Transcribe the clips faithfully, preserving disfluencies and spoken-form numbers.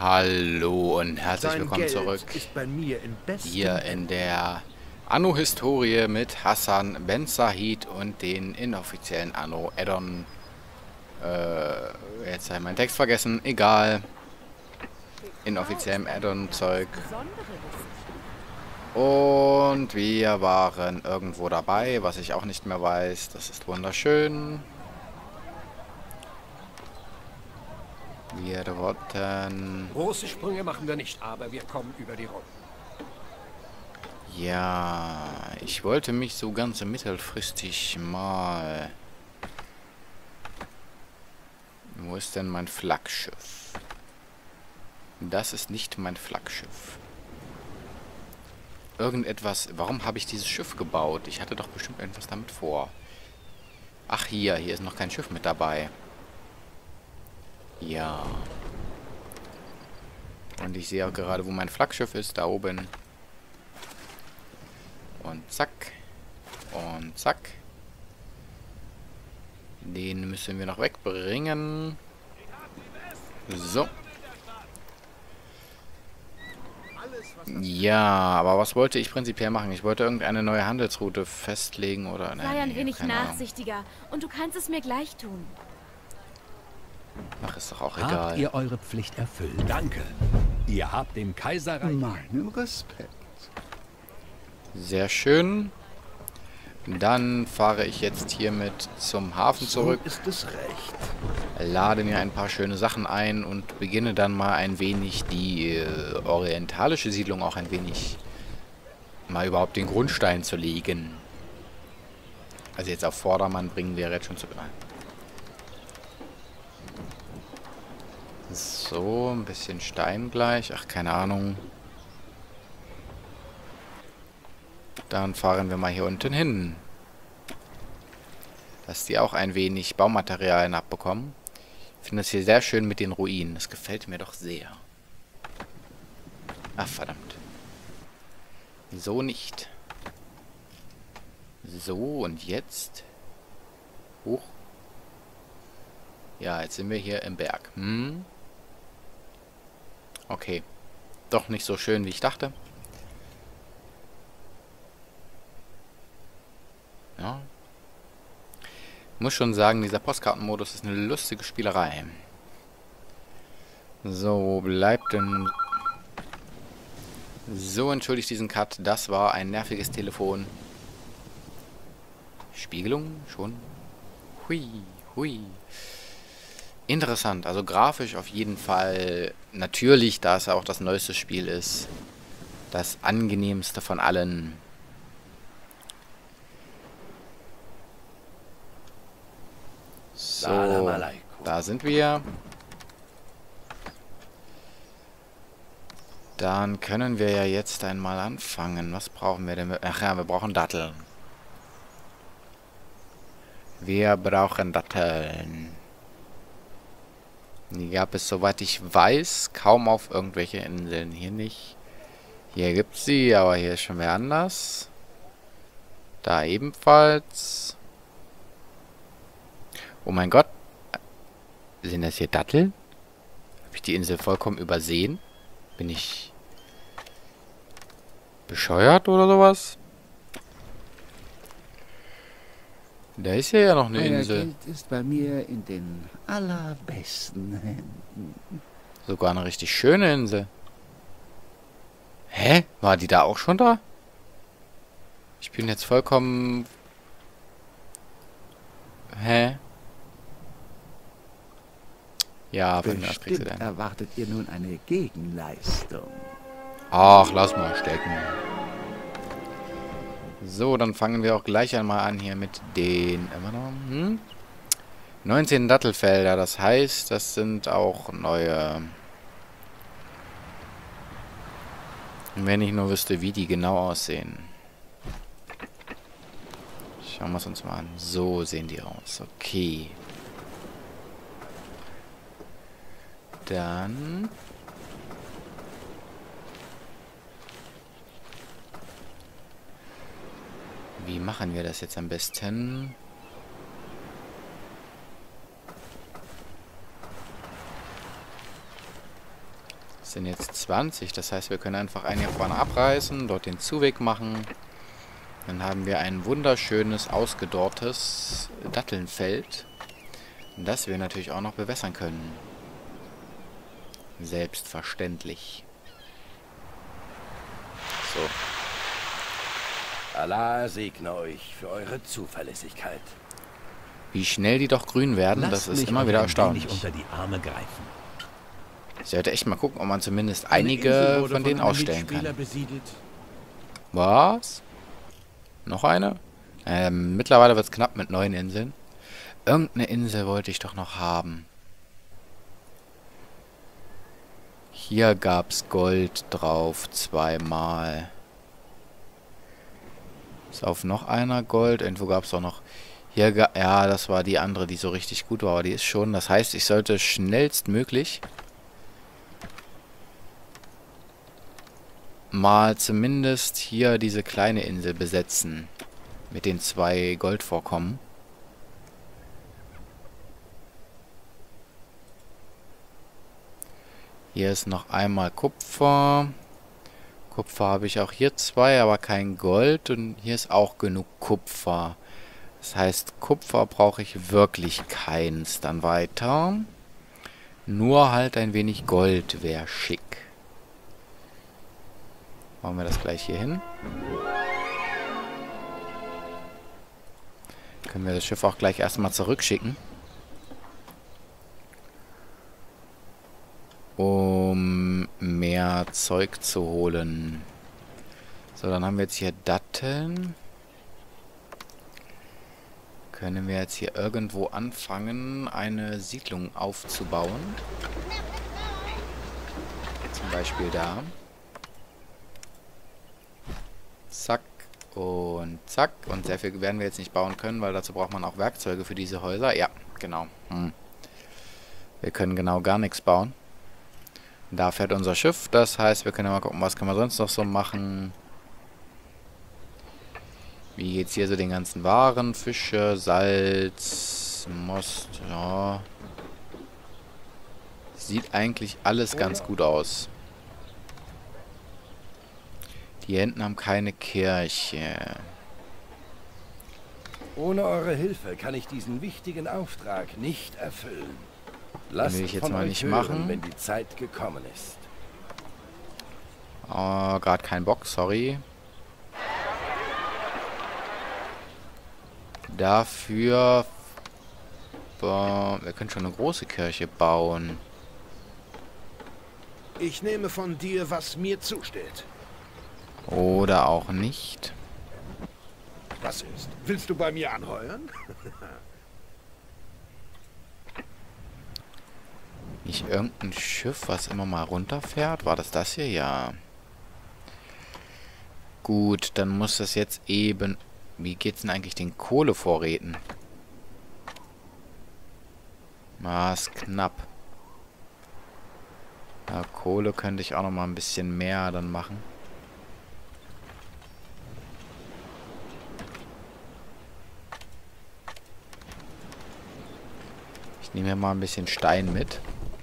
Hallo und herzlich Sein willkommen Geld zurück ist bei mir in besten hier in der Anno-Historie mit Hassan Ben Zahid und den inoffiziellen Anno-Addon. Äh, jetzt habe ich meinen Text vergessen, egal. Inoffiziellem Addon-Zeug. Und wir waren irgendwo dabei, was ich auch nicht mehr weiß. Das ist wunderschön. Wir wollten... Große Sprünge machen wir nicht, aber wir kommen über die Runden. Ja, ich wollte mich so ganz mittelfristig mal... Wo ist denn mein Flaggschiff? Das ist nicht mein Flaggschiff. Irgendetwas... Warum habe ich dieses Schiff gebaut? Ich hatte doch bestimmt etwas damit vor. Ach, hier. Hier ist noch kein Schiff mit dabei. Ja. Und ich sehe auch gerade, wo mein Flaggschiff ist. Da oben. Und zack. Und zack. Den müssen wir noch wegbringen. So. Ja, aber was wollte ich prinzipiell machen? Ich wollte irgendeine neue Handelsroute festlegen oder... Sei ein nee, wenig keine Ahnung. nachsichtiger und du kannst es mir gleich tun. Ach, ist doch auch Habt egal. ihr eure Pflicht erfüllt? Danke. Ihr habt dem Kaiserreich... Meinen Respekt. Sehr schön. Dann fahre ich jetzt hiermit zum Hafen zurück. So ist es recht. Lade mir ein paar schöne Sachen ein und beginne dann mal ein wenig die äh, orientalische Siedlung auch ein wenig mal überhaupt den Grundstein zu legen. Also jetzt auf Vordermann bringen wir jetzt schon zu... So, ein bisschen Stein gleich. Ach, keine Ahnung. Dann fahren wir mal hier unten hin. Dass die auch ein wenig Baumaterialien abbekommen. Ich finde das hier sehr schön mit den Ruinen. Das gefällt mir doch sehr. Ach, verdammt. So nicht. So, und jetzt? Hoch. Ja, jetzt sind wir hier im Berg. Hm. Okay. Doch nicht so schön, wie ich dachte. Ja. Muss schon sagen, dieser Postkartenmodus ist eine lustige Spielerei. So, wo bleibt denn... So, entschuldigt diesen Cut. Das war ein nerviges Telefon. Spiegelung? Schon? Hui, hui. Interessant. Also grafisch auf jeden Fall. Natürlich, da es auch das neueste Spiel ist. Das angenehmste von allen. So, da sind wir. Dann können wir ja jetzt einmal anfangen. Was brauchen wir denn? Ach ja, wir brauchen Datteln. Wir brauchen Datteln. Die gab es, soweit ich weiß, kaum auf irgendwelche Inseln. Hier nicht. Hier gibt es sie, aber hier ist schon wer anders. Da ebenfalls. Oh mein Gott. Sind das hier Datteln? Habe ich die Insel vollkommen übersehen? Bin ich bescheuert oder sowas? Da ist ja ja noch eine Euer Insel. Geld ist bei mir in den allerbesten Händen. Sogar eine richtig schöne Insel. Hä? War die da auch schon da? Ich bin jetzt vollkommen... Hä? Ja, von mir aus kriegst du Bestimmt denn. erwartet ihr nun eine Gegenleistung. Ach, lass mal stecken. So, dann fangen wir auch gleich einmal an hier mit den... Immer noch? Hm? neunzehn Dattelfelder, das heißt, das sind auch neue... Wenn ich nur wüsste, wie die genau aussehen. Schauen wir es uns mal an. So sehen die aus. Okay. Dann... Wie machen wir das jetzt am besten? Das sind jetzt zwanzig. Das heißt, wir können einfach einen hier vorne abreißen, dort den Zuweg machen. Dann haben wir ein wunderschönes, ausgedorrtes Dattelnfeld. Das wir natürlich auch noch bewässern können. Selbstverständlich. So. Allah segne euch für eure Zuverlässigkeit. Wie schnell die doch grün werden, das ist immer wieder erstaunlich. Unter die Arme greifen. Ich sollte echt mal gucken, ob man zumindest einige von denen ausstellen kann. Was? Noch eine? Ähm, mittlerweile wird es knapp mit neun Inseln. Irgendeine Insel wollte ich doch noch haben. Hier gab es Gold drauf, zweimal. Ist auf noch einer Gold? Irgendwo gab es auch noch... Hier, ja, das war die andere, die so richtig gut war, aber die ist schon... Das heißt, ich sollte schnellstmöglich mal zumindest hier diese kleine Insel besetzen. Mit den zwei Goldvorkommen. Hier ist noch einmal Kupfer. Kupfer habe ich auch hier zwei, aber kein Gold. Und hier ist auch genug Kupfer. Das heißt, Kupfer brauche ich wirklich keins. Dann weiter. Nur halt ein wenig Gold wäre schick. Machen wir das gleich hier hin. Können wir das Schiff auch gleich erstmal zurückschicken. Um mehr Zeug zu holen. So, dann haben wir jetzt hier Datteln. Können wir jetzt hier irgendwo anfangen, eine Siedlung aufzubauen. Zum Beispiel da. Zack und zack. Und sehr viel werden wir jetzt nicht bauen können, weil dazu braucht man auch Werkzeuge für diese Häuser. Ja, genau. Hm. Wir können genau gar nichts bauen. Da fährt unser Schiff. Das heißt, wir können ja mal gucken, was können wir sonst noch so machen. Wie geht's hier so den ganzen Waren? Fische, Salz, Most, ja. Sieht eigentlich alles ganz gut aus. Die Enten haben keine Kirche. Ohne eure Hilfe kann ich diesen wichtigen Auftrag nicht erfüllen. Lasst will ich jetzt von mal euch nicht hören, machen. wenn die Zeit gekommen ist. Oh, gerade kein Bock, sorry. Dafür... Boah, wir können schon eine große Kirche bauen. Ich nehme von dir, was mir zusteht. Oder auch nicht. Was ist? Willst du bei mir anheuern? Nicht irgendein Schiff, was immer mal runterfährt? War das das hier? Ja. Gut, dann muss das jetzt eben... Wie geht's denn eigentlich den Kohlevorräten? Ah, ist knapp. Ja, Kohle könnte ich auch noch mal ein bisschen mehr dann machen. Ich nehme hier mal ein bisschen Stein mit.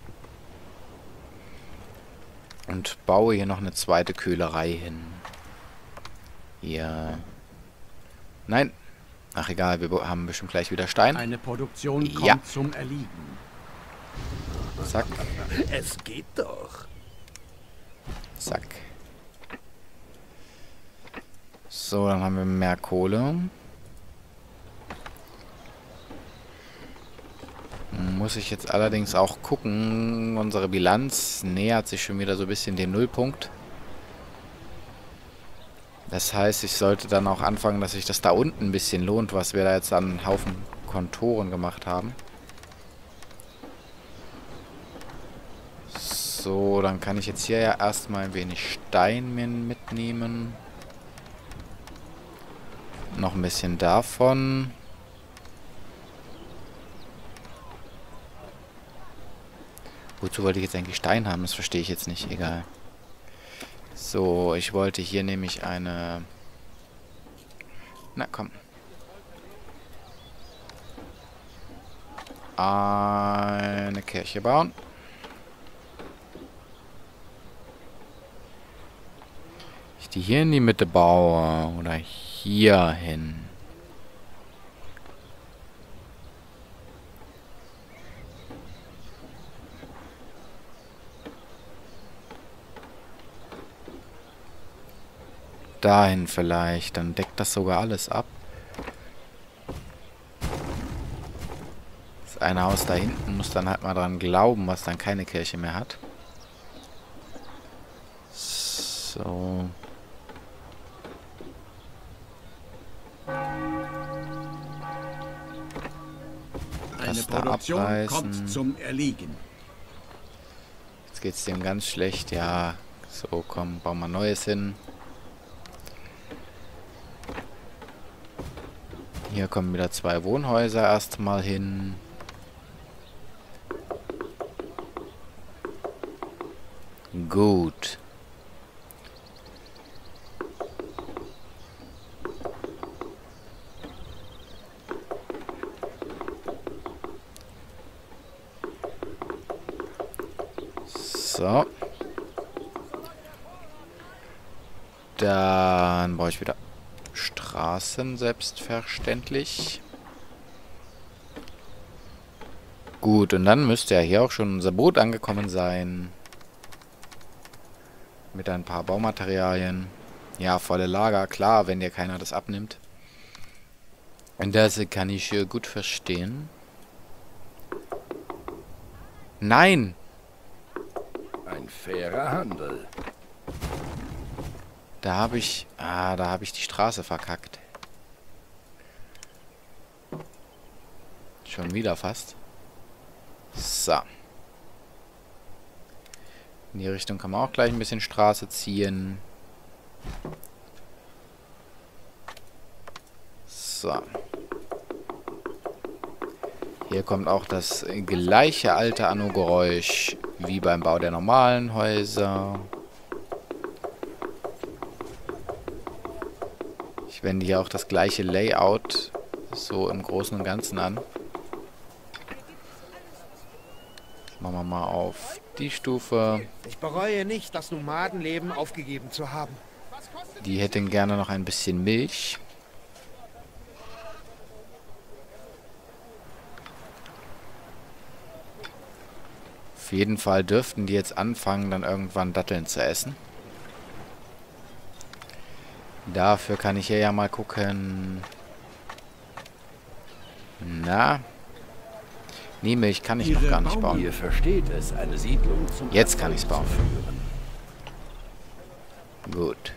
Und baue hier noch eine zweite Köhlerei hin. Hier. Nein. Ach egal, wir haben bestimmt gleich wieder Stein. Eine Produktion kommt Ja. zum Erliegen. Zack, Es geht doch. zack. So, dann haben wir mehr Kohle. Muss ich jetzt allerdings auch gucken. Unsere Bilanz nähert sich schon wieder so ein bisschen dem Nullpunkt. Das heißt, ich sollte dann auch anfangen, dass sich das da unten ein bisschen lohnt, was wir da jetzt an einen Haufen Kontoren gemacht haben. So, dann kann ich jetzt hier ja erstmal ein wenig Stein mitnehmen. Noch ein bisschen davon. Wozu wollte ich jetzt eigentlich Stein haben? Das verstehe ich jetzt nicht. Egal. So, ich wollte hier nämlich eine... Na, komm. Eine Kirche bauen. Ich die hier in die Mitte baue oder hier hin. Dahin vielleicht, dann deckt das sogar alles ab. Das eine Haus da hinten muss dann halt mal dran glauben, was dann keine Kirche mehr hat. So. Eine da Produktion abreißen. kommt zum Erliegen. Jetzt geht's dem ganz schlecht. Ja, so, komm, bauen wir Neues hin. Hier kommen wieder zwei Wohnhäuser erstmal hin. Gut. So. Dann brauche ich wieder Straßen, selbstverständlich. Gut, und dann müsste ja hier auch schon unser Boot angekommen sein. Mit ein paar Baumaterialien. Ja, volle Lager, klar, wenn dir keiner das abnimmt. Und das kann ich äh, gut verstehen. Nein! Ein fairer Handel. Da habe ich... Ah, da habe ich die Straße verkackt. Schon wieder fast. So. In die Richtung kann man auch gleich ein bisschen Straße ziehen. So. Hier kommt auch das gleiche alte Anno-Geräusch wie beim Bau der normalen Häuser. Ich wende hier auch das gleiche Layout so im Großen und Ganzen an. Machen wir mal auf die Stufe. Ich bereue nicht, das Nomadenleben aufgegeben zu haben. Die hätten gerne noch ein bisschen Milch. Auf jeden Fall dürften die jetzt anfangen, dann irgendwann Datteln zu essen. Dafür kann ich hier ja mal gucken. Na. Nee, Milch kann ich noch gar nicht bauen. Ihr versteht es, eine Siedlung zum Jetzt kann ich es bauen. führen. Gut.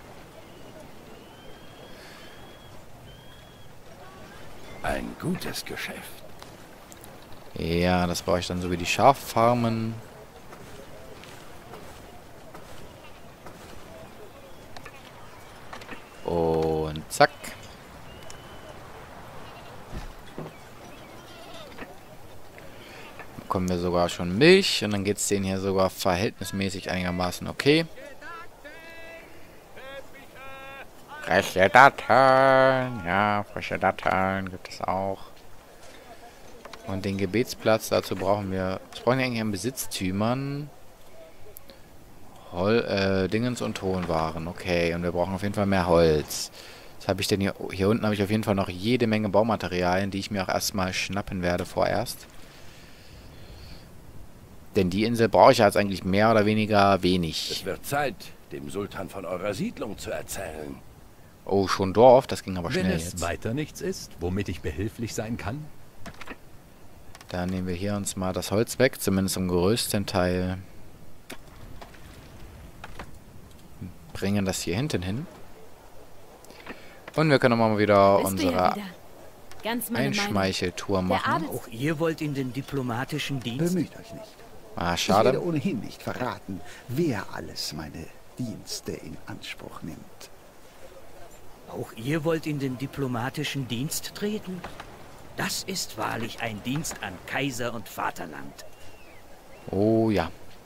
Ein gutes Geschäft. Ja, das brauche ich dann so wie die Schaffarmen. Und zack. Bekommen wir sogar schon Milch und dann geht es denen hier sogar verhältnismäßig einigermaßen okay. Frische Datteln. Ja, frische Datteln gibt es auch. Und den Gebetsplatz, dazu brauchen wir... Was brauchen wir eigentlich an Besitztümern? Hol, äh, Dingens und Tonwaren. Okay, und wir brauchen auf jeden Fall mehr Holz. Was habe ich denn hier? Hier unten habe ich auf jeden Fall noch jede Menge Baumaterialien, die ich mir auch erstmal schnappen werde vorerst. Denn die Insel brauche ich ja jetzt eigentlich mehr oder weniger wenig. Es wird Zeit, dem Sultan von eurer Siedlung zu erzählen. Oh, schon Dorf? Das ging aber Wenn schnell es jetzt. weiter nichts ist, womit ich behilflich sein kann? Dann nehmen wir hier uns mal das Holz weg, zumindest im größten Teil. Bringen das hier hinten hin. Und wir können mal wieder Bist du ja unsere wieder. Ganz meine Meinung. Einschmeicheltour Der machen. Adel- Auch ihr wollt in den diplomatischen Dienst? Bemüht euch nicht. Ah, Ich werde schade. ohnehin nicht verraten, wer alles meine Dienste in Anspruch nimmt. Auch ihr wollt in den diplomatischen Dienst treten? Das ist wahrlich ein Dienst an Kaiser und Vaterland. Oh ja.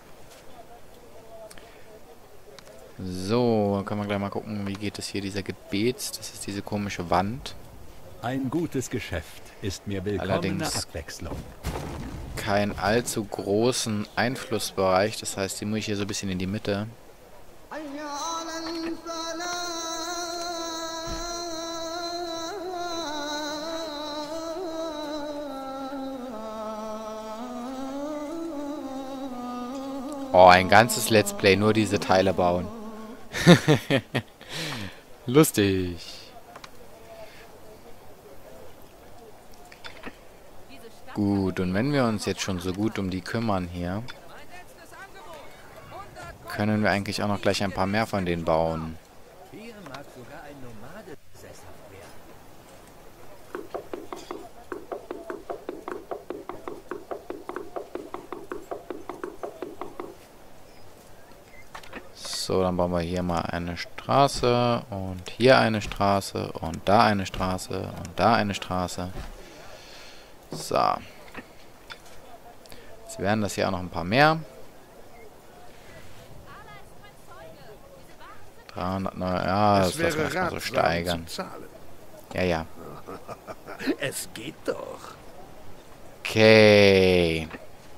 So, können wir gleich mal gucken, wie geht es hier, dieser Gebets. Das ist diese komische Wand. Ein gutes Geschäft ist mir willkommene Allerdings- Abwechslung. Keinen allzu großen Einflussbereich. Das heißt, die muss ich hier so ein bisschen in die Mitte. Oh, ein ganzes Let's Play, nur diese Teile bauen. Lustig. Gut, und wenn wir uns jetzt schon so gut um die kümmern hier, können wir eigentlich auch noch gleich ein paar mehr von denen bauen. Hier mag sogar ein Nomade sesshaft werden. So, dann bauen wir hier mal eine Straße und hier eine Straße und da eine Straße und da eine Straße. So. Jetzt werden das hier auch noch ein paar mehr. dreihundert, ja, das lassen wir erstmal so steigern. Ja, ja. Es geht doch. Okay.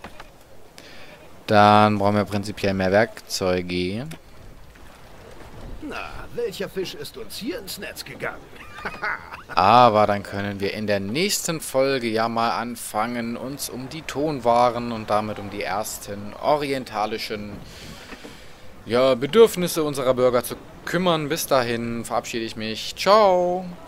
Dann brauchen wir prinzipiell mehr Werkzeuge. Na, welcher Fisch ist uns hier ins Netz gegangen? Aber dann können wir in der nächsten Folge ja mal anfangen, uns um die Tonwaren und damit um die ersten orientalischen ja, Bedürfnisse unserer Bürger zu kümmern. Bis dahin verabschiede ich mich. Ciao!